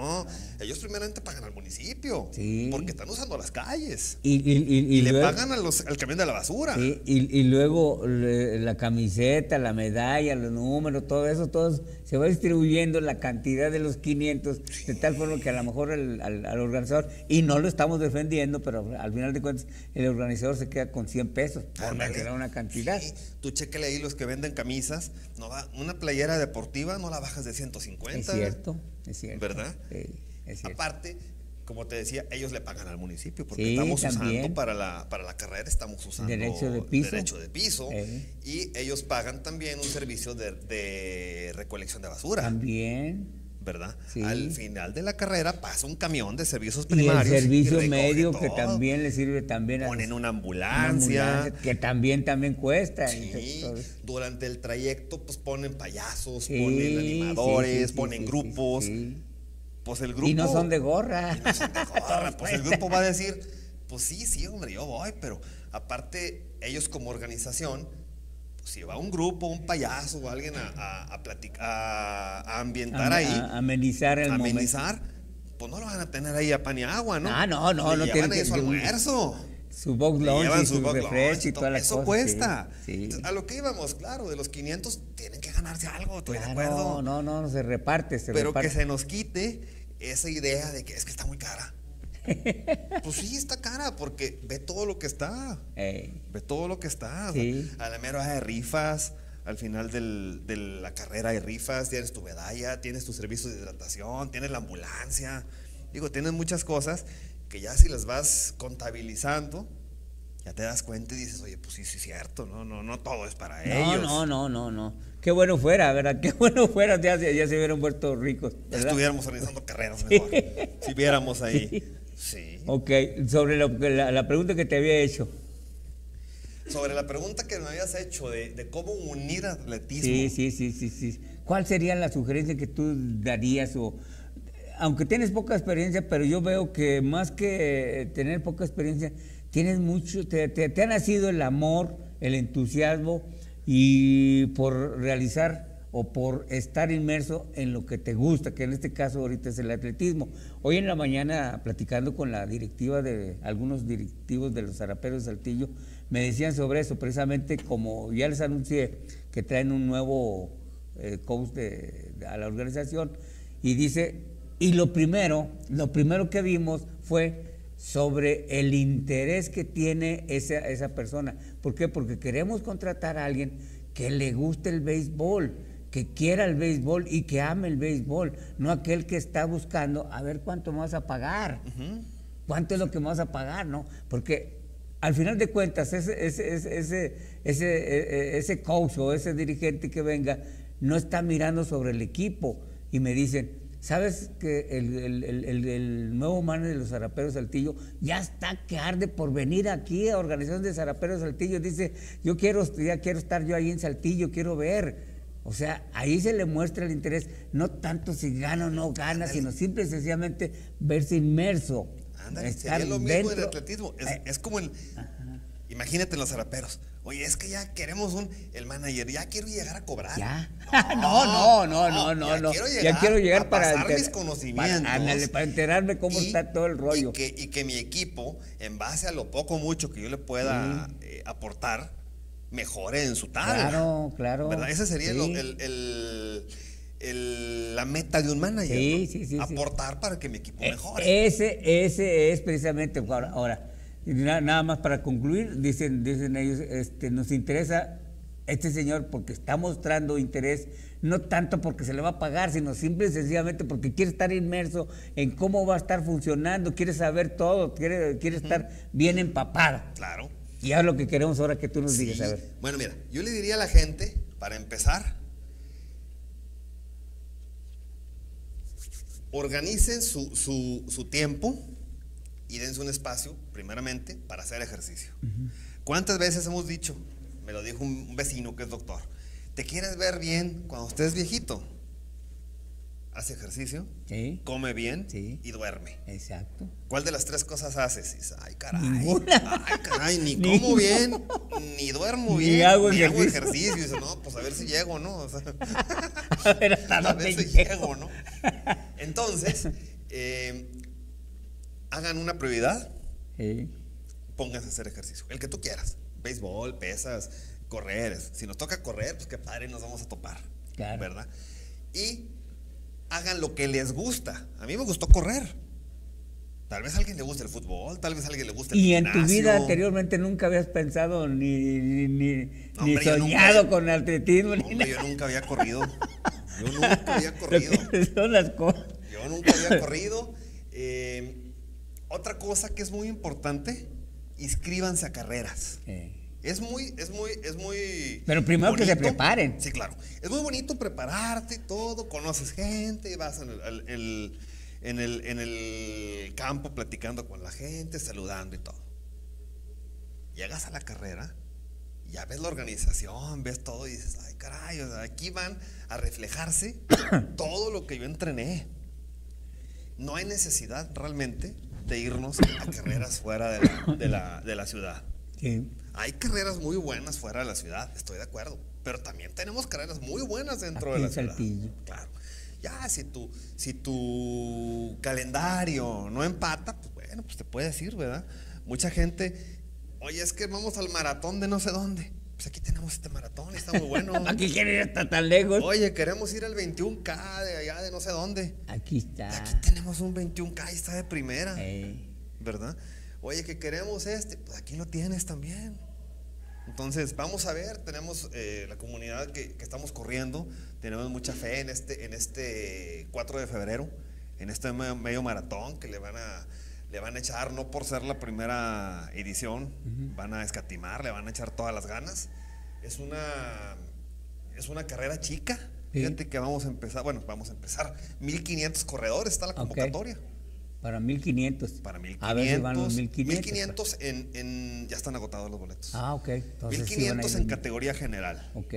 No, ellos primeramente pagan al municipio, Sí. porque están usando las calles. Y Le luego, pagan al camión de la basura. sí, y luego la camiseta, la medalla, los números, todo se va distribuyendo la cantidad de los 500, de tal forma que a lo mejor al organizador, y no lo estamos defendiendo, pero al final de cuentas el organizador se queda con 100 pesos, por Ándale. mencionar una cantidad. Sí, tú chéquele ahí los que venden camisas, una playera deportiva no la bajas de 150. Es cierto. ¿Verdad? Sí, es cierto. Aparte, como te decía, ellos le pagan al municipio, porque Sí, estamos también. usando para la carrera, estamos usando Derecho de piso. Y ellos pagan también un servicio de recolección de basura. También. ¿Verdad? Sí. Al final de la carrera pasa un camión de servicios Y el primarios. servicio recoge medio todo. que también le sirve también a Ponen una una ambulancia. que también cuesta. Sí, Entonces, durante el trayecto pues ponen payasos, sí, ponen animadores, sí, ponen sí, grupos. sí. Pues el grupo. Y no son de gorra. Y no son de gorra. Pues el grupo va a decir, pues sí, hombre, yo voy, pero aparte ellos como organización, pues si va un grupo, un payaso o alguien a platicar, a ambientar ahí, Amenizar el momento. amenizar, pues no lo van a tener ahí a pan y agua, ¿no? Ah, no, Le tiene llevan ahí su almuerzo. Su box Le lunch llevan y su box refresco lunch y toda la cosa. Eso cuesta. Sí. Entonces, a lo que íbamos, claro, de los 500 tienen que ganarse algo, estoy de Claro, acuerdo. no, se reparte, Pero reparte. que se nos quite esa idea de que es que está muy cara. Pues sí, está cara, porque ve todo lo que está. Ve todo lo que está. Sí. O sea, a la mera hora de rifas, al final de la carrera hay rifas, tienes tu medalla, tienes tus servicios de hidratación, tienes la ambulancia. Digo, tienes muchas cosas que ya si las vas contabilizando, ya te das cuenta y dices, oye, pues sí, es cierto, no todo es para ellos. No. Qué bueno fuera, ¿verdad? Qué bueno fuera, ya se hubieran vuelto ricos, Ya ¿verdad? estuviéramos organizando carreras mejor, si viéramos ahí. Sí. Ok, sobre la pregunta que te había hecho. Sobre la pregunta que me habías hecho de cómo unir atletismo. Sí. ¿Cuál sería la sugerencia que tú darías? Aunque tienes poca experiencia, pero yo veo que más que tener poca experiencia, tienes mucho, te ha nacido el amor, el entusiasmo y por realizar o por estar inmerso en lo que te gusta, que en este caso ahorita es el atletismo. Hoy en la mañana, platicando con la directiva de algunos directivos de los Zaraperos de Saltillo, me decían sobre eso, precisamente como ya les anuncié que traen un nuevo coach a la organización, y dice, y lo primero que vimos fue sobre el interés que tiene esa persona. ¿Por qué? Porque queremos contratar a alguien que le guste el béisbol, que quiera el béisbol y que ame el béisbol, no aquel que está buscando a ver cuánto me vas a pagar, cuánto es lo que me vas a pagar, ¿no? Porque al final de cuentas ese coach o ese dirigente que venga no está mirando sobre el equipo, y me dicen, ¿sabes que el nuevo manager de los Zaraperos Saltillo ya está que arde por venir aquí a organización de Zaraperos Saltillo? Dice, ya quiero estar yo ahí en Saltillo, quiero ver. O sea, ahí se le muestra el interés, no tanto si gana o no gana, sino simple y sencillamente verse inmerso. Ándale, sería lo mismo en el atletismo. Es como imagínate en los Zaraperos. Oye, es que ya queremos el manager, ya quiero llegar a cobrar. Ya. No. Ya quiero llegar para pasar mis conocimientos. Para enterarme cómo está todo el rollo. Y que mi equipo, en base a lo poco o mucho que yo le pueda aportar, mejore en su tabla. Claro. ¿Verdad? Ese sería la meta de un manager. Sí. Aportar para que mi equipo mejore. Ese es precisamente. Ahora, nada más para concluir, dicen ellos, nos interesa este señor porque está mostrando interés, no tanto porque se le va a pagar, sino simple y sencillamente porque quiere estar inmerso en cómo va a estar funcionando, quiere saber todo, quiere estar bien empapado. Claro. Y es lo que queremos ahora que tú nos digas, a ver. Bueno, mira, yo le diría a la gente, para empezar, organicen su tiempo y dense un espacio, primeramente, para hacer ejercicio. ¿Cuántas veces hemos dicho, me lo dijo un vecino que es doctor, te quieres ver bien cuando estés viejito? Haz ejercicio, come bien y duerme. Exacto. ¿Cuál de las tres cosas haces? Y dices, ay, caray, ni Ninguna. como bien, ni duermo Ni bien, hago ni hago ejercicio. ejercicio. Y dices, no, pues a ver si llego, ¿no? O sea, A ver hasta a dónde ver si llego. llego, ¿no? Entonces, Hagan una prioridad, Sí. pónganse a hacer ejercicio, el que tú quieras, béisbol, pesas, correr. Si nos toca correr, pues qué padre, nos vamos a topar, Claro. ¿verdad? Y hagan lo que les gusta. A mí me gustó correr. Tal vez a alguien le guste el fútbol, tal vez a alguien le guste el Y en gimnasio. tu vida anteriormente nunca habías pensado ni Hombre, yo soñado nunca- con atletismo, ni Hombre, yo nada. nunca había corrido. Yo nunca había Lo corrido. que son las cosas. Yo nunca había corrido. Otra cosa que es muy importante, inscríbanse a carreras. Es muy Pero primero que se bonito. preparen. Sí, claro. Es muy bonito prepararte y todo, conoces gente, vas en el campo platicando con la gente, saludando y todo. Llegas a la carrera, ya ves la organización, ves todo y dices, ay caray, o sea, aquí van a reflejarse todo lo que yo entrené. No hay necesidad realmente de irnos a carreras fuera de la ciudad. Sí. Hay carreras muy buenas fuera de la ciudad, estoy de acuerdo. Pero también tenemos carreras muy buenas dentro Aquí de la en ciudad. Saltillo. Claro. Ya, si tu calendario no empata, pues bueno, pues te puedes ir, ¿verdad? Mucha gente, oye, es que vamos al maratón de no sé dónde. Pues aquí tenemos este maratón, está muy bueno. Aquí quiere ir hasta tan lejos. Oye, queremos ir al 21K de allá de no sé dónde. Aquí está. Aquí tenemos un 21K y está de primera, Ey. ¿verdad? Oye, que queremos pues aquí lo tienes también. Entonces, vamos a ver, tenemos la comunidad que estamos corriendo, tenemos mucha fe en este 4 de febrero, en este medio maratón que le van a echar, no por ser la primera edición, van a escatimar, le van a echar todas las ganas. Es una carrera chica, Sí. fíjate que vamos a empezar 1500 corredores, está la convocatoria. Para 1500. Para A ver si van los 1500 ya están agotados los boletos. Ah, ok. Entonces 1500 sí en categoría general. Ok.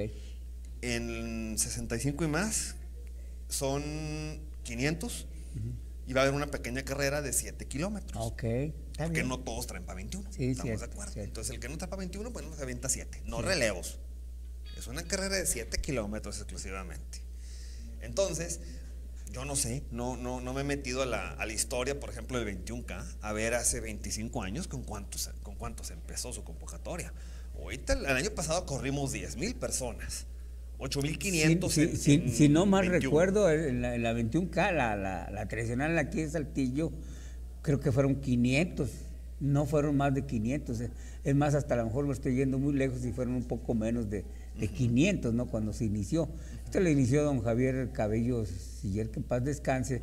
En 65 y más son 500 y va a haber una pequeña carrera de 7 kilómetros. Ok. Está Porque bien. no todos traen para 21. Sí, estamos cierto, de acuerdo. cierto. Entonces el que no trae para 21, pues no se avienta 7. No relevos. Es una carrera de 7 kilómetros exclusivamente. Entonces, yo no sé, no me he metido a la historia, por ejemplo, del 21K, a ver hace 25 años con cuántos empezó su convocatoria. Ahorita, el año pasado corrimos 10,000 personas, 8,500 Si no mal 21. recuerdo, en la 21K, la tradicional aquí en Saltillo, creo que fueron 500. No fueron más de 500. Es más, hasta a lo mejor me estoy yendo muy lejos y fueron un poco menos de 500, ¿no? Cuando se inició. Esto lo inició don Javier Cabello Siller, que en paz descanse.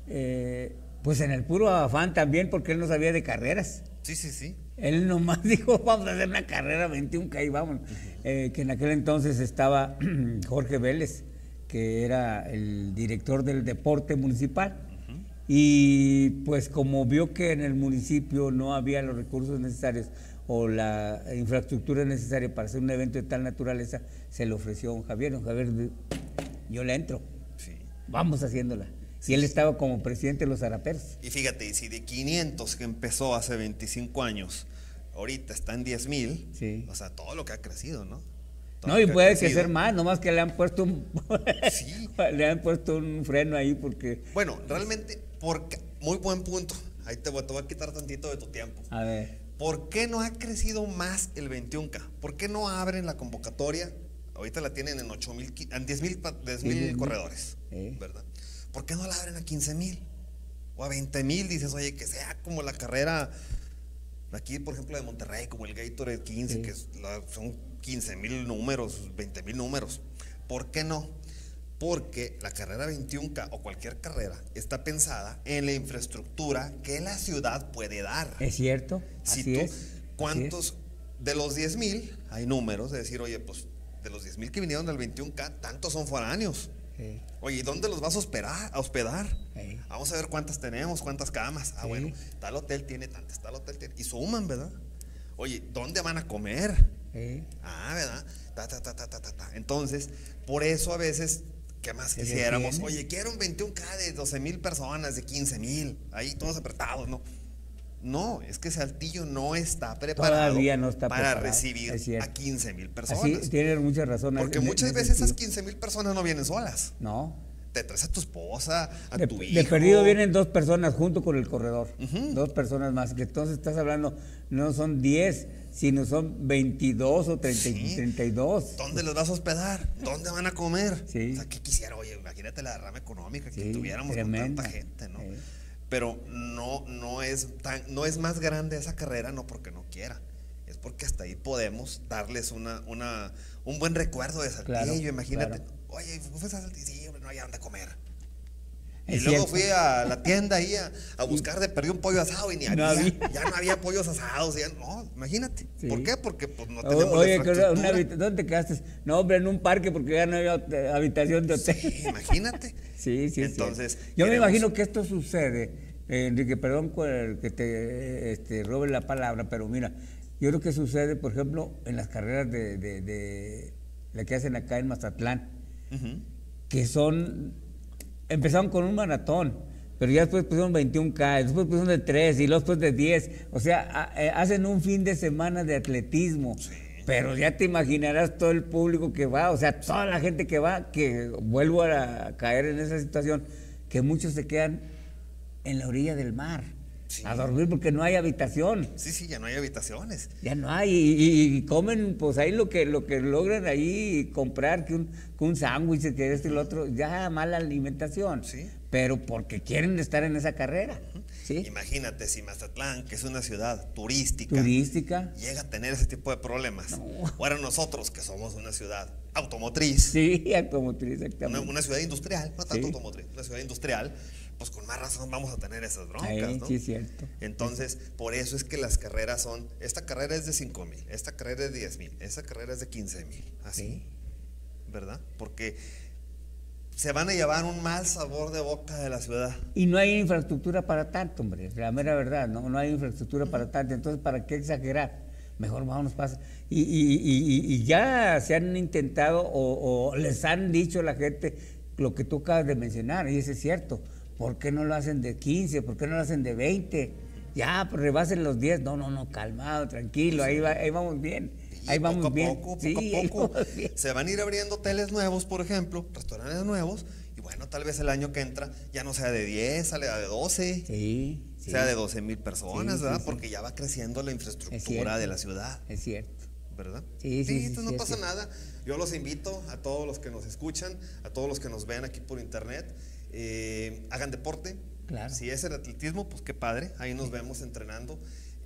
Pues en el puro afán también, porque él no sabía de carreras. Sí. Él nomás dijo, vamos a hacer una carrera 21K y vamos. Que en aquel entonces estaba Jorge Vélez, que era el director del deporte municipal. Y pues como vio que en el municipio no había los recursos necesarios o la infraestructura necesaria para hacer un evento de tal naturaleza, se le ofreció a don Javier. Don Javier, yo le entro, Sí. vamos haciéndola. Y él estaba como presidente de los Zaraperos. Y fíjate, si de 500 que empezó hace 25 años, ahorita está en 10,000, Sí. o sea, todo lo que ha crecido, ¿no? Todo No, lo y que ha puede que crecido. ser más, nomás que le han puesto Sí. le han puesto un freno ahí porque, Bueno, realmente, muy buen punto. Ahí te voy a quitar tantito de tu tiempo. a ver, ¿Por qué no ha crecido más el 21K? ¿Por qué no abren la convocatoria? Ahorita la tienen en 8,000, en 10,000 10,000 corredores, ¿verdad? ¿Por qué no la abren a 15,000? O a 20,000, dices, oye, que sea como la carrera aquí, por ejemplo, de Monterrey, como el Gatorade 15, Sí. que son 15,000 números, 20,000 números. ¿Por qué no? Porque la carrera 21K o cualquier carrera está pensada en la infraestructura que la ciudad puede dar. ¿es cierto? Si Así tú, es. ¿cuántos de los 10,000 hay números de decir, oye, pues de los 10,000 que vinieron del 21K, tantos son foráneos? Sí. Oye, ¿y dónde los vas a hospedar? Sí. Vamos a ver cuántas tenemos, cuántas camas. Ah, Sí. bueno, tal hotel tiene tantas, tal hotel tiene. Y suman, ¿verdad? Oye, ¿dónde van a comer? Sí. Ah, ¿verdad? Entonces, por eso a veces, ¿qué más Se quisiéramos? detiene. Oye, quiero un 21K de 12,000 personas, de 15,000, ahí todos apretados, ¿no? No, es que Saltillo no está preparado Todavía no está para preparado, recibir es cierto. a 15,000 personas. Así, tienes mucha razón. Porque en muchas ese veces esas sentido. 15,000 personas no vienen solas. No. te traes a tu esposa, a tu hijo. De perdido vienen 2 personas junto con el corredor, 2 personas más, que entonces estás hablando, no son 10, sino son 22 o 30, Sí. 32. ¿Dónde los vas a hospedar? ¿Dónde van a comer? Sí. O sea, ¿qué quisiera? Oye, imagínate la derrama económica que Sí, tuviéramos tremenda. con tanta gente, ¿no? Pero no es más grande esa carrera, no porque no quiera. Es porque hasta ahí podemos darles un buen recuerdo de Saltillo. Claro, imagínate, claro. Oye, fuiste a Saltillo, sí, hombre, no hay dónde comer. Y Es luego cierto. fui a la tienda ahí a buscar de perder un pollo asado y ni No había, había. ya no había pollos asados. No, imagínate. Sí. ¿Por qué? Porque pues no tenemos Oye, la infraestructura. ¿dónde te quedaste? No, hombre, en un parque porque ya no había habitación de hotel. Sí, imagínate. Sí, sí. Entonces, sí. Yo me queremos- imagino que esto sucede, Enrique, perdón que te robe la palabra, pero mira, yo creo que sucede, por ejemplo, en las carreras de la que hacen acá en Mazatlán, Ujú. que empezaron con un maratón, pero ya después pusieron 21K, después pusieron de 3 y luego después de 10, o sea, hacen un fin de semana de atletismo. Pero ya te imaginarás todo el público que va, o sea, toda la gente que va, que vuelvo a caer en esa situación, que muchos se quedan en la orilla del mar, Sí. a dormir porque no hay habitación, Sí, ya no hay habitaciones. ya no hay, y comen pues ahí lo que logran ahí comprar, que un sándwich, que esto y lo otro, ya mala alimentación, Sí. pero porque quieren estar en esa carrera, ¿sí? Imagínate si Mazatlán, que es una ciudad turística, Turística, llega a tener ese tipo de problemas. Ahora nosotros, que somos una ciudad automotriz, sí, automotriz, exactamente. una ciudad industrial, no tanto Sí. automotriz, una ciudad industrial, pues con más razón vamos a tener esas broncas, ¿no? Sí, es cierto. Entonces, por eso es que las carreras esta carrera es de 5,000, esta carrera es de 10,000, esta carrera es de 15,000, así, Sí. ¿verdad? Porque se van a llevar un mal sabor de boca de la ciudad. Y no hay infraestructura para tanto, hombre, la mera verdad, no hay infraestructura para tanto, entonces ¿para qué exagerar? Mejor vámonos, pasa. Y ya se han intentado o les han dicho a la gente lo que tú acabas de mencionar, y eso es cierto. ¿Por qué no lo hacen de 15? ¿Por qué no lo hacen de 20? Ya, pues rebasen los 10. No, calmado, tranquilo, ahí vamos bien. Y Ahí vamos poco a bien. poco, Sí, poco a ahí poco, vamos bien. se van a ir abriendo hoteles nuevos, por ejemplo, restaurantes nuevos, y bueno, tal vez el año que entra ya no sea de 10, sea de 12, Sí, sea de 12,000 personas, Sí, ¿verdad? sí. Porque ya va creciendo la Es infraestructura cierto. de la ciudad, Es cierto. ¿verdad? Sí, Entonces no sí, pasa sí. nada. Yo los invito a todos los que nos escuchan, a todos los que nos ven aquí por internet, hagan deporte. Claro. Si es el atletismo, pues qué padre, ahí nos vemos entrenando.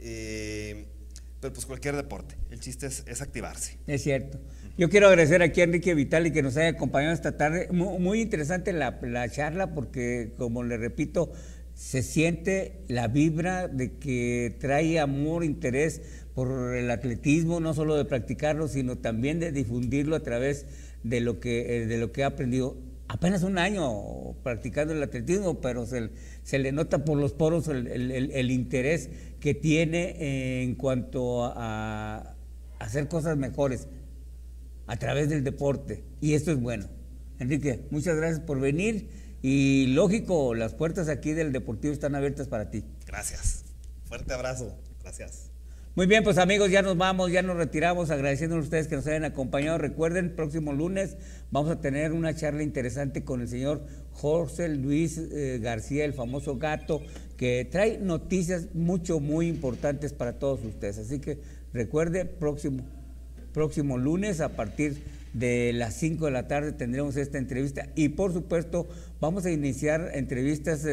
Pero pues cualquier deporte, el chiste es activarse. Es cierto. Yo quiero agradecer aquí a Enrique Vitali que nos haya acompañado esta tarde. Muy interesante la charla porque, como le repito, se siente la vibra de que trae amor, interés por el atletismo, no solo de practicarlo, sino también de difundirlo a través de lo que ha aprendido. Apenas un año practicando el atletismo, pero se le nota por los poros el interés que tiene en cuanto a hacer cosas mejores a través del deporte. Y esto es bueno. Enrique, muchas gracias por venir. Y lógico, las puertas aquí del Deportivo están abiertas para ti. Gracias. Fuerte abrazo. Gracias. Muy bien, pues amigos, ya nos vamos, ya nos retiramos, agradeciéndoles a ustedes que nos hayan acompañado. Recuerden, próximo lunes vamos a tener una charla interesante con el señor Jorge Luis García, el famoso Gato, que trae noticias muy importantes para todos ustedes. Así que recuerde, próximo lunes a partir de las 5 de la tarde tendremos esta entrevista y por supuesto vamos a iniciar entrevistas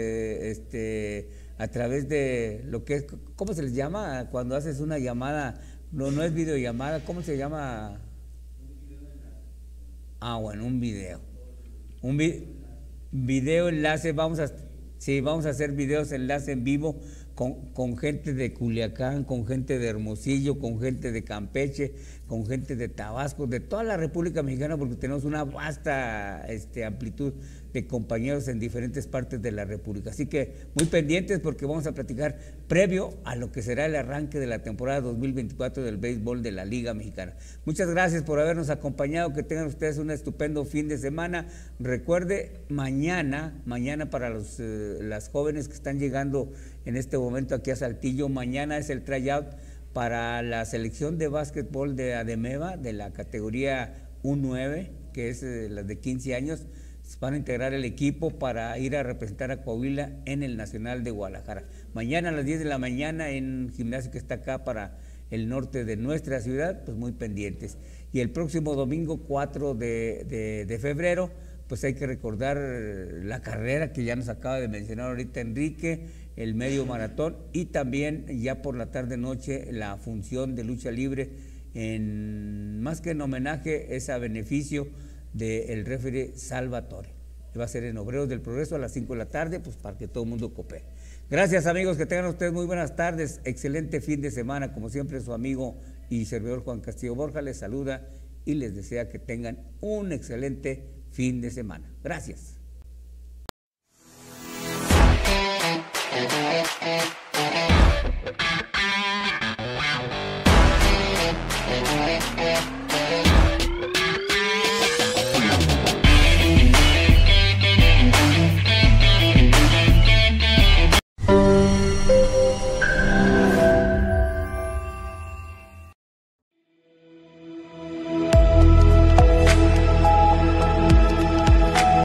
a través de lo que es, ¿cómo se les llama? Cuando haces una llamada, no es videollamada, ¿cómo se llama? Bueno, un video. Video enlace, vamos a hacer videos enlace en vivo con gente de Culiacán, con gente de Hermosillo, con gente de Campeche, con gente de Tabasco, de toda la República Mexicana, porque tenemos una vasta amplitud de compañeros en diferentes partes de la República. Así que muy pendientes porque vamos a platicar previo a lo que será el arranque de la temporada 2024 del béisbol de la Liga Mexicana. Muchas gracias por habernos acompañado, que tengan ustedes un estupendo fin de semana. Recuerde, mañana para las jóvenes que están llegando en este momento aquí a Saltillo, mañana es el tryout para la selección de básquetbol de ADEMEVA, de la categoría U9, que es la de 15 años. van a integrar el equipo para ir a representar a Coahuila en el Nacional de Guadalajara. Mañana a las 10 de la mañana en un gimnasio que está acá para el norte de nuestra ciudad, pues muy pendientes. Y el próximo domingo 4 de febrero, pues hay que recordar la carrera que ya nos acaba de mencionar ahorita Enrique, el medio maratón, y también ya por la tarde-noche la función de lucha libre, más que en homenaje, es a beneficio del referee Salvatore. Va a ser en Obreros del Progreso a las 5 de la tarde, pues para que todo el mundo coopere. Gracias, amigos, que tengan ustedes muy buenas tardes, excelente fin de semana. Como siempre, su amigo y servidor Juan Castillo Borja les saluda y les desea que tengan un excelente fin de semana. Gracias.